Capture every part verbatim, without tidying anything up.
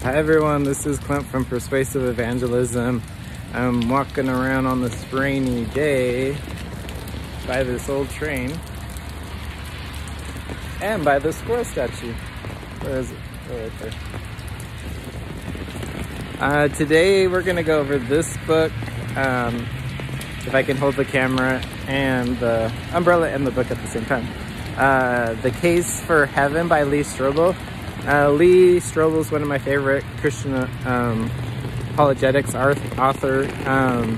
Hi everyone, this is Clint from Persuasive Evangelism. I'm walking around on this rainy day by this old train and by the squirrel statue. Where is it? Oh, right there. Uh, today we're going to go over this book, um, if I can hold the camera and the umbrella and the book at the same time. Uh, The Case for Heaven by Lee Strobel. Uh, Lee Strobel is one of my favorite Christian um, apologetics author. Um,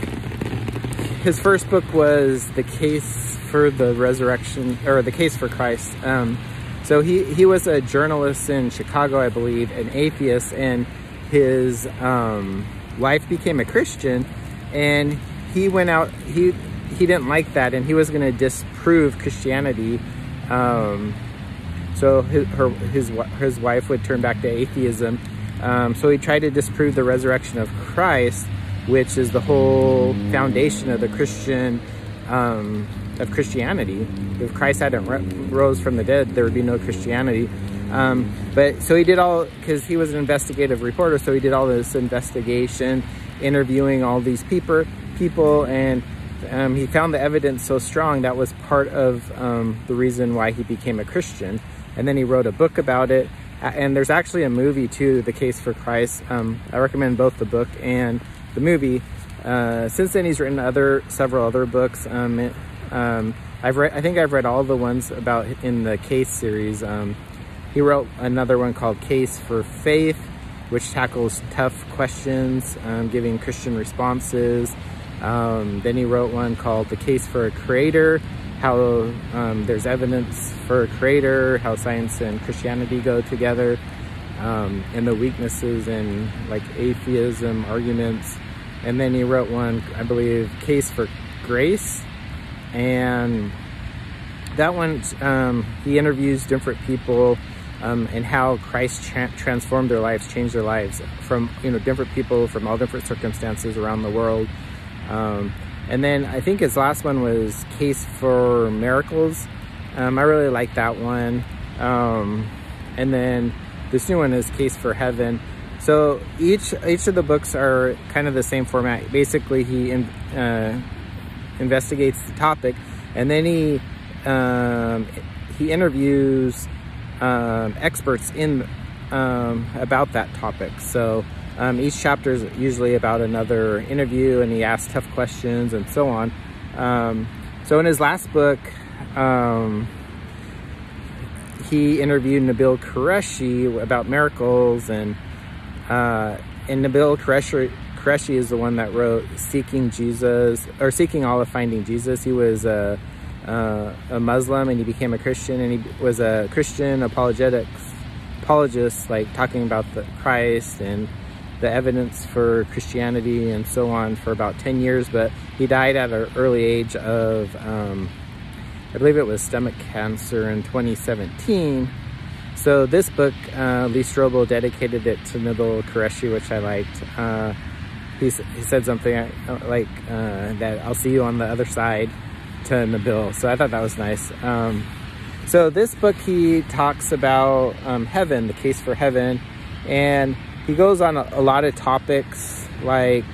his first book was The Case for the Resurrection, or The Case for Christ. Um, so he, he was a journalist in Chicago, I believe, an atheist, and his um, wife became a Christian, and he went out, he, he didn't like that, and he was going to disprove Christianity. Um, So his, her, his, his wife would turn back to atheism. Um, so he tried to disprove the resurrection of Christ, which is the whole foundation of the Christian, um, of Christianity. If Christ hadn't rose from the dead, there would be no Christianity. Um, but so he did all, because he was an investigative reporter, so he did all this investigation, interviewing all these people, people and um, he found the evidence so strong that was part of um, the reason why he became a Christian. And then he wrote a book about it. And there's actually a movie too, The Case for Christ. Um, I recommend both the book and the movie. Uh, since then, he's written other several other books. Um, it, um, I've read, I think I've read all the ones about in the Case series. Um, he wrote another one called Case for Faith, which tackles tough questions, um, giving Christian responses. Um, then he wrote one called The Case for a Creator, how um, there's evidence for a creator, how science and Christianity go together, um, and the weaknesses in like atheism arguments. And then he wrote one, I believe, Case for Grace, and that one um, he interviews different people um, and how Christ tra transformed their lives, changed their lives from you know different people from all different circumstances around the world. Um, And then I think his last one was Case for Miracles. Um, I really like that one. Um, and then this new one is Case for Heaven. So each each of the books are kind of the same format. Basically, he in, uh, investigates the topic, and then he um, he interviews um, experts in um, about that topic. So. Um, each chapter is usually about another interview, and he asks tough questions and so on. Um, so in his last book, um, he interviewed Nabil Qureshi about miracles, and uh, and Nabil Qureshi, Qureshi is the one that wrote Seeking Jesus, or Seeking Allah, Finding Jesus. He was a, uh, a Muslim, and he became a Christian, and he was a Christian apologetics apologist, like talking about the Christ and the evidence for Christianity and so on for about ten years, but he died at an early age of, um, I believe it was stomach cancer in twenty seventeen. So this book, uh, Lee Strobel dedicated it to Nabil Qureshi, which I liked. Uh, he, he said something like uh, that, I'll see you on the other side, to Nabil. So I thought that was nice. Um, so this book, he talks about um, heaven, the case for heaven, and he goes on a, a lot of topics, like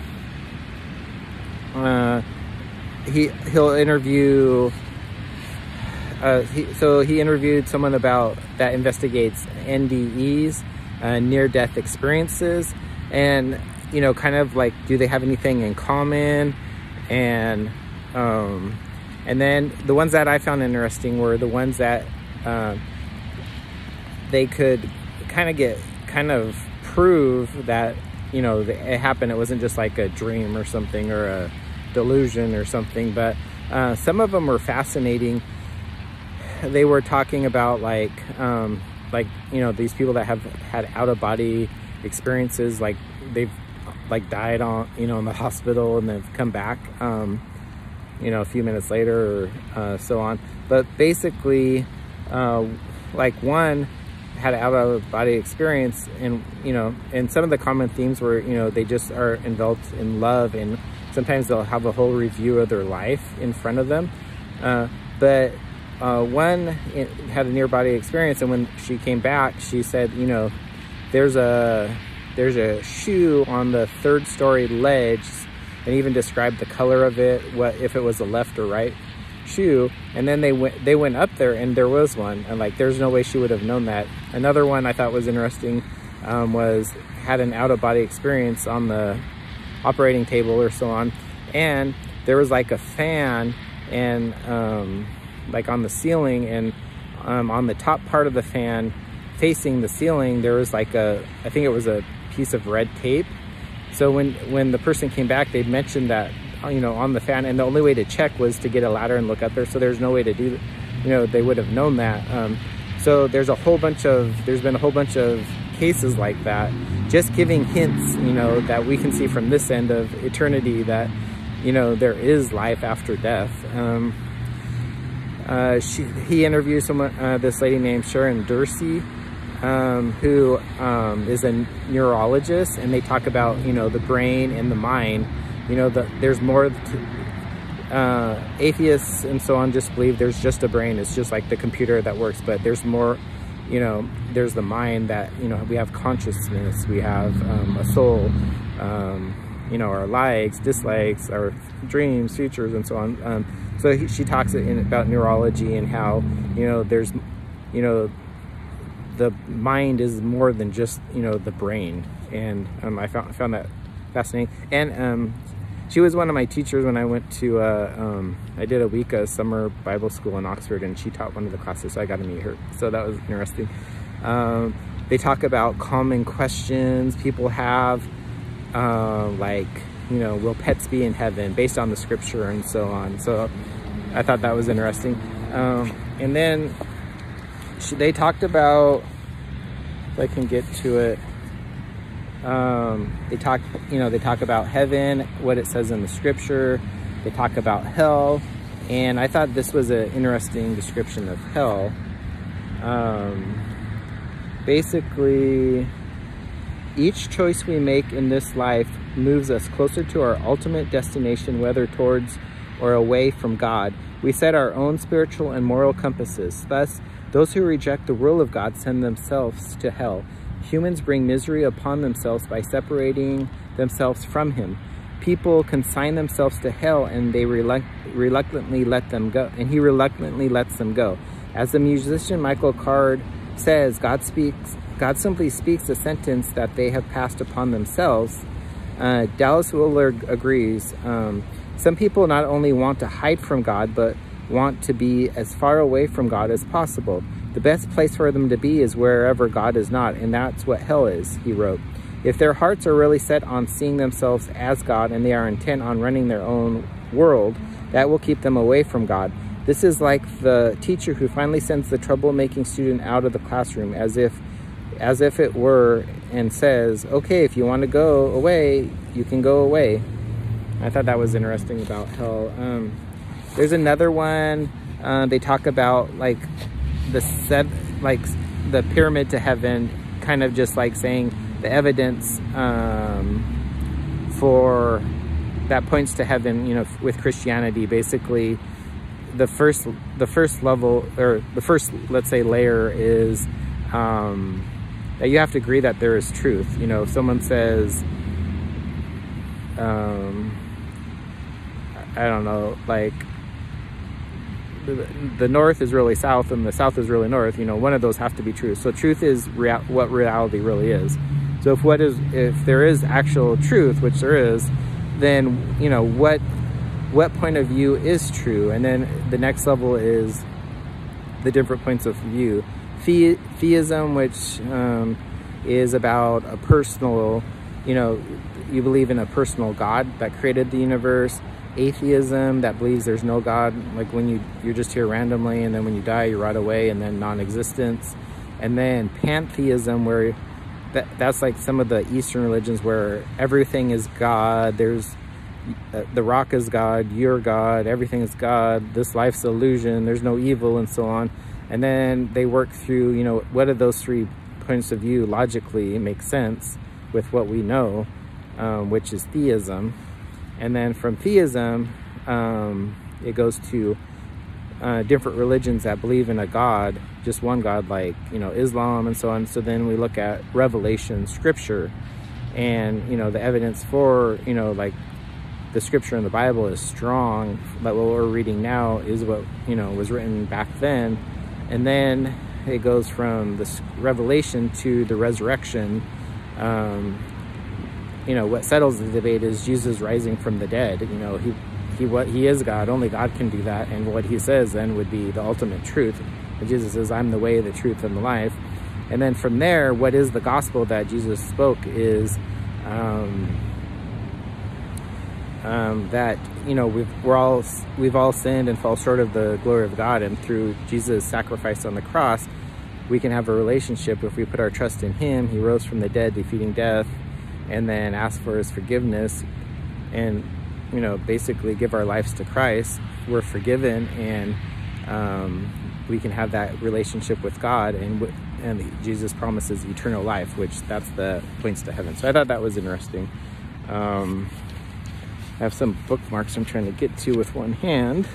uh, he he'll interview. Uh, he, so he interviewed someone about that investigates N D Es, uh, near-death experiences, and you know, kind of like, do they have anything in common? And um, and then the ones that I found interesting were the ones that uh, they could kind of get kind of prove that, you know, it happened. It wasn't just like a dream or something, or a delusion or something. But uh, some of them were fascinating. They were talking about like, um, like, you know, these people that have had out-of-body experiences, like they've like died on, you know, in the hospital, and they've come back, um, you know, a few minutes later, or uh, so on. But basically, uh, like one had an out-of-body experience, and you know, and some of the common themes were, you know, they just are enveloped in love, and sometimes they'll have a whole review of their life in front of them. Uh, but uh, one had a near-body experience, and when she came back, she said, you know, there's a there's a shoe on the third story ledge, and even described the color of it, what if it was a left or right shoe. And then they went they went up there and there was one, and like there's no way she would have known that. Another one I thought was interesting um, was had an out-of-body experience on the operating table or so on, and there was like a fan and um, like on the ceiling, and um, on the top part of the fan facing the ceiling there was like a, I think it was a piece of red tape. So when when the person came back, they'd mentioned that, you know, on the fan, and the only way to check was to get a ladder and look up there. So there's no way to do, you know, they would have known that. Um, so there's a whole bunch of, there's been a whole bunch of cases like that, just giving hints, you know, that we can see from this end of eternity that, you know, there is life after death. Um, uh, she, he interviewed someone, uh, this lady named Sharon Dursey, um, who um, is a neurologist, and they talk about, you know, the brain and the mind. You know, the, there's more to, uh, atheists and so on just believe there's just a brain. It's just like the computer that works, but there's more, you know, there's the mind that, you know, we have consciousness, we have um, a soul, um, you know, our likes, dislikes, our dreams, futures, and so on. Um, so he, she talks in, about neurology and how, you know, there's, you know, the mind is more than just, you know, the brain. And um, I found, found that fascinating. And um, she was one of my teachers when I went to, uh, um, I did a week of summer Bible school in Oxford, and she taught one of the classes, so I got to meet her. So that was interesting. Um, they talk about common questions people have, uh, like, you know, will pets be in heaven, based on the scripture and so on. So I thought that was interesting. Um, and then she, they talked about, if I can get to it, um, they talk, you know, they talk about heaven, what it says in the scripture. They talk about hell, and I thought this was an interesting description of hell. Um, basically, each choice we make in this life moves us closer to our ultimate destination, whether towards or away from God. We set our own spiritual and moral compasses. Thus, those who reject the will of God send themselves to hell. Humans bring misery upon themselves by separating themselves from Him. People consign themselves to hell, and they reluct reluctantly let them go. And He reluctantly lets them go. As the musician Michael Card says, God speaks. God simply speaks a sentence that they have passed upon themselves. Uh, Dallas Willard agrees. Um, some people not only want to hide from God, but want to be as far away from God as possible. The best place for them to be is wherever God is not, and that's what hell is, he wrote. If their hearts are really set on seeing themselves as God, and they are intent on running their own world, that will keep them away from God. This is like the teacher who finally sends the troublemaking student out of the classroom as if as if it were, and says, okay, if you want to go away, you can go away. I thought that was interesting about hell. Um, there's another one, uh, they talk about like the set, like the pyramid to heaven, kind of just like saying the evidence um, for that points to heaven, you know, with Christianity. Basically, the first, the first level, or the first, let's say, layer is um, that you have to agree that there is truth. You know, if someone says, um, I don't know, like the, the north is really south and the south is really north, you know, one of those have to be true. So truth is rea what reality really is. So if what is, if there is actual truth, which there is, then, you know, what, what point of view is true? And then the next level is the different points of view. The, theism, which um, is about a personal, you know, you believe in a personal God that created the universe. Atheism, that believes there's no God, like when you, you're just here randomly, and then when you die, you rot away, and then non-existence. And then pantheism, where that, that's like some of the Eastern religions where everything is God. There's uh, the rock is God, you're God, everything is God, this life's illusion, there's no evil, and so on. And then they work through, you know, what of those three points of view logically make sense with what we know, um, which is theism. And then from theism, um, it goes to uh, different religions that believe in a God, just one God, like, you know, Islam and so on. So then we look at Revelation scripture, and, you know, the evidence for, you know, like the scripture in the Bible is strong, but what we're reading now is what, you know, was written back then. And then it goes from this Revelation to the resurrection. Um, you know, what settles the debate is Jesus rising from the dead. You know, he, he, what he is God, only God can do that. And what he says then would be the ultimate truth. And Jesus says, I'm the way, the truth, and the life. And then from there, what is the gospel that Jesus spoke is um, um, that, you know, we've, we're all, we've all sinned and fall short of the glory of God. And through Jesus' sacrifice on the cross, we can have a relationship if we put our trust in him. He rose from the dead, defeating death, and then ask for his forgiveness and, you know, basically give our lives to Christ. We're forgiven, and um, we can have that relationship with God, and and Jesus promises eternal life, which that's the points to heaven. So I thought that was interesting. Um, I have some bookmarks I'm trying to get to with one hand.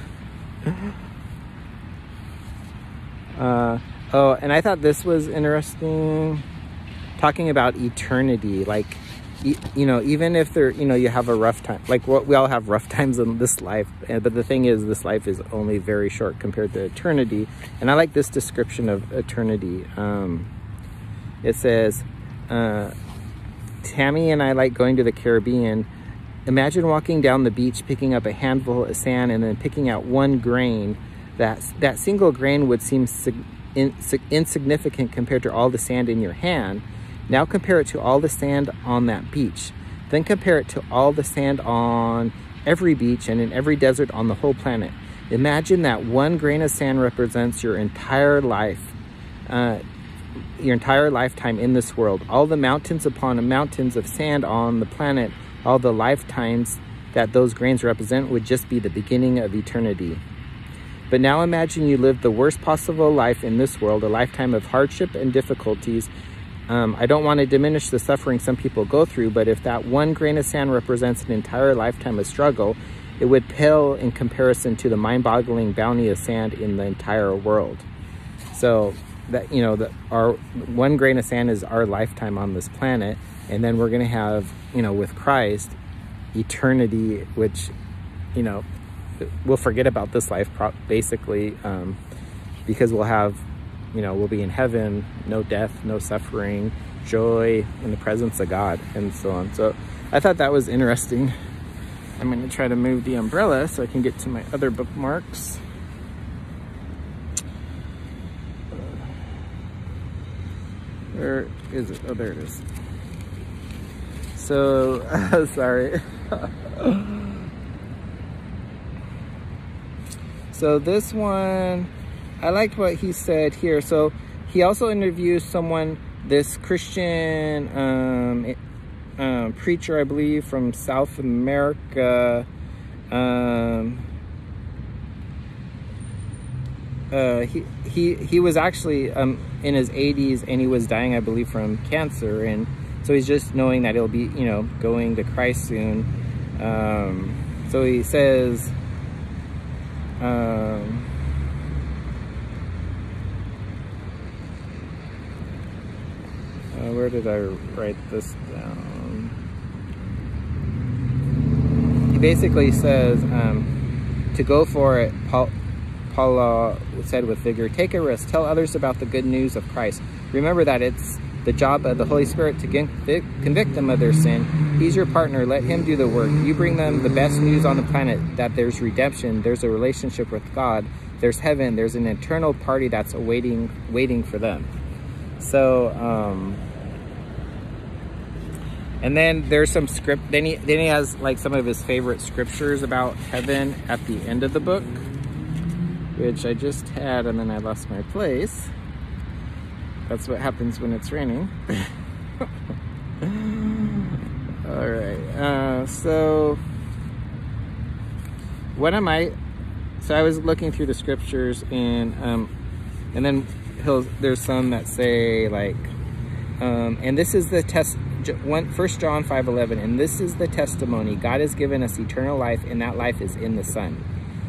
Uh, oh, and I thought this was interesting, talking about eternity. Like, you know, even if there, you know, you have a rough time, like what we all have rough times in this life, but the thing is, this life is only very short compared to eternity. And I like this description of eternity. Um, it says, uh, Tammy and I like going to the Caribbean. Imagine walking down the beach, picking up a handful of sand and then picking out one grain. That, that single grain would seem sig in, sig insignificant compared to all the sand in your hand. Now compare it to all the sand on that beach. Then compare it to all the sand on every beach and in every desert on the whole planet. Imagine that one grain of sand represents your entire life, uh, your entire lifetime in this world. All the mountains upon mountains of sand on the planet, all the lifetimes that those grains represent would just be the beginning of eternity. But now imagine you lived the worst possible life in this world, a lifetime of hardship and difficulties. Um, I don't want to diminish the suffering some people go through, but if that one grain of sand represents an entire lifetime of struggle, it would pale in comparison to the mind-boggling bounty of sand in the entire world. So that, you know, the, our one grain of sand is our lifetime on this planet, and then we're going to have, you know, with Christ, eternity, which, you know, we'll forget about this life basically, um, because we'll have, you know, we'll be in heaven, no death, no suffering, joy in the presence of God, and so on. So I thought that was interesting. I'm going to try to move the umbrella so I can get to my other bookmarks. Where is it? Oh, there it is. So, uh, sorry. So this one, I liked what he said here. So he also interviews someone, this Christian um, um, preacher, I believe, from South America. Um, uh, he, he, he was actually um, in his eighties, and he was dying, I believe, from cancer. And so he's just knowing that he'll be, you know, going to Christ soon. Um, so he says, um, Uh, where did I write this down? He basically says um, to go for it. Paul, Paul uh, said with vigor, take a risk. Tell others about the good news of Christ. Remember that it's the job of the Holy Spirit to convict, convict them of their sin. He's your partner. Let him do the work. You bring them the best news on the planet, that there's redemption, there's a relationship with God, there's heaven, there's an eternal party that's awaiting, waiting for them. So, um, and then there's some script, then he, then he has like some of his favorite scriptures about heaven at the end of the book, which I just had, and then I lost my place. That's what happens when it's raining. All right, uh, so what am I, so I was looking through the scriptures, and um, and then he'll, there's some that say like, um, and this is the test, First John five eleven, and this is the testimony, God has given us eternal life, and that life is in the Son.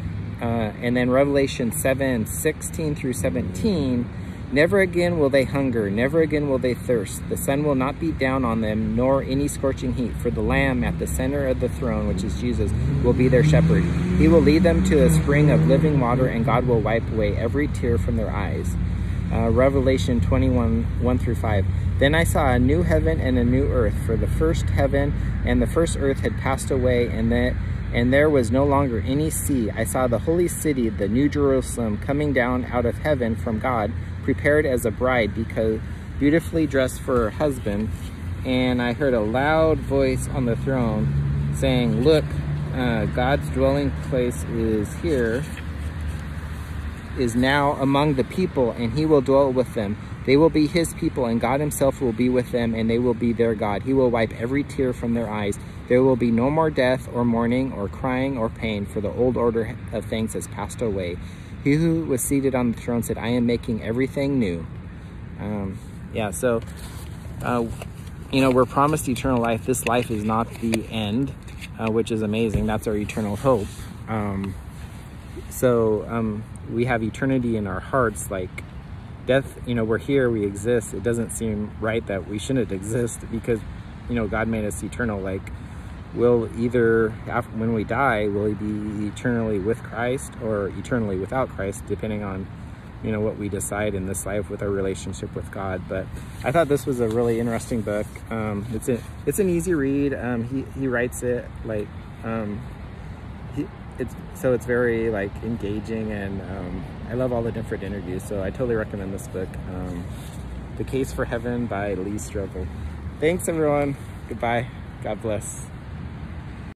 Uh, and then Revelation seven, sixteen through seventeen, never again will they hunger, never again will they thirst. The sun will not beat down on them, nor any scorching heat. For the Lamb at the center of the throne, which is Jesus, will be their shepherd. He will lead them to a spring of living water, and God will wipe away every tear from their eyes. Uh, Revelation twenty-one, one through five. Then I saw a new heaven and a new earth, for the first heaven and the first earth had passed away, and that and there was no longer any sea. I saw the holy city, the new Jerusalem, coming down out of heaven from God, prepared as a bride, because beautifully dressed for her husband. And I heard a loud voice on the throne saying, look, uh, God's dwelling place is here, is now among the people, and he will dwell with them. They will be his people, and God himself will be with them, and they will be their God. He will wipe every tear from their eyes. There will be no more death or mourning or crying or pain, for the old order of things has passed away. He who was seated on the throne said, I am making everything new. Um, yeah, so, uh, you know, we're promised eternal life. This life is not the end, uh, which is amazing. That's our eternal hope. Um, so um, we have eternity in our hearts. Like death, you know, we're here, we exist. It doesn't seem right that we shouldn't exist, because, you know, God made us eternal. Like, we'll either, after, when we die, will we be eternally with Christ or eternally without Christ, depending on, you know, what we decide in this life with our relationship with God. But I thought this was a really interesting book. Um, it's a, it's an easy read. Um, he, he writes it like, um, he, it's, so it's very like engaging, and um, I love all the different interviews. So I totally recommend this book. Um, The Case for Heaven by Lee Strobel. Thanks everyone. Goodbye. God bless.